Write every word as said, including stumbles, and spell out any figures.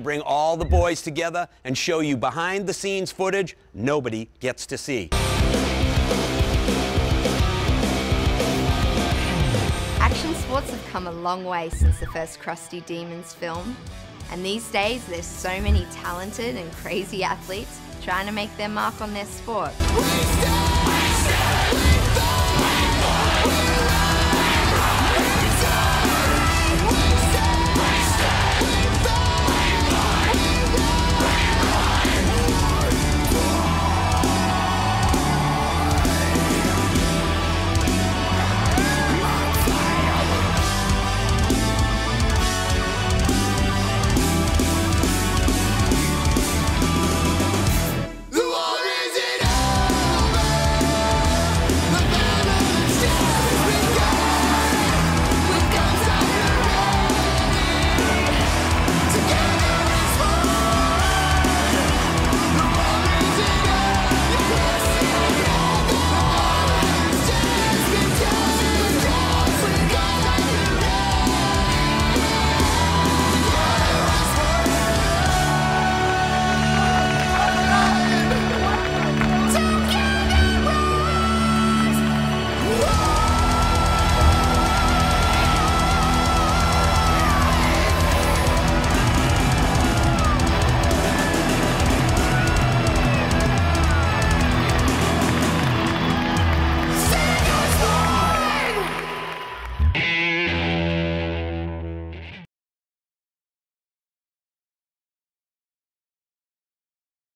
bring all the boys together and show you behind-the-scenes footage nobody gets to see. Action sports have come a long way since the first Krusty Demons film, and these days there's so many talented and crazy athletes trying to make their mark on their sport. We stand, we stand, we